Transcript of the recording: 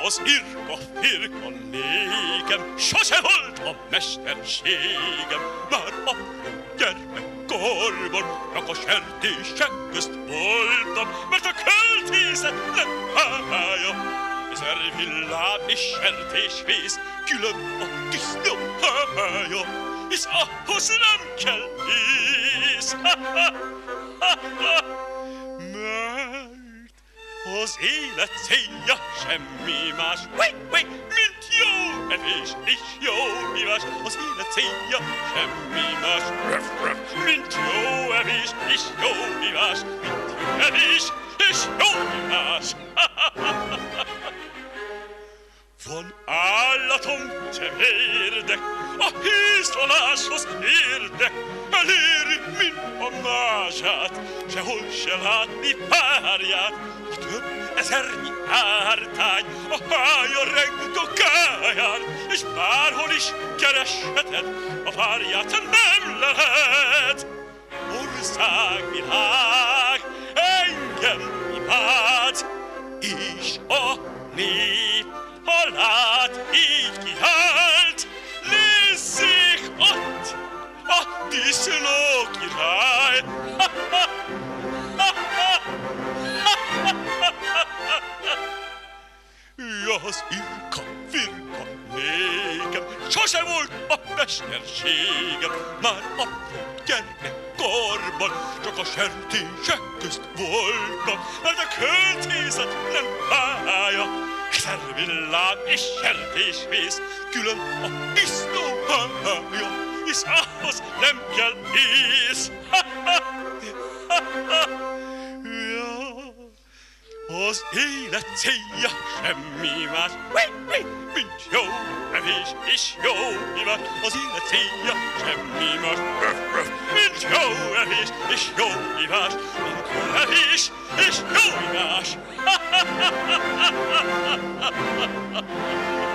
Az irka-firka nékem sose volt a mesterségem. Már apró gyermekkorban csak a sertések közt voltam, mert a költészetlen hája. 1000 villám és sertésvész, külön a disznó hája, hisz ahhoz nem kell ész. Mert az élet célja semmi más, mint jó evés és jó ivás. Az élet célja semmi más, mint jó evés és jó ivás. Mint jó evés és jó ivás. Van állatom, te vérdek, a hízlaláshoz érdek, eléri, mint a mását, sehol se látni párját. A több ezernyi ártány a hája reng a káján, és bárhol is keresheted, a párját nem lehet. Ország, világ, engem imád, és a nép, ha lát, így kihált, nézzék ott a disznó király. Az irka-firka nékem sose volt a mesterségem. Már apró gyermekkorban csak a sertések közt voltam, mert a költészet nem pálya. 1000 villám és sertésvész, külön a disznó hája, hisz ahhoz nem kell ész. Az élet célja semmi más, mint jó evés és jó ivás. Az élet célja semmi más, mint jó evés és jó ivás. Mint jó evés és jó ivás.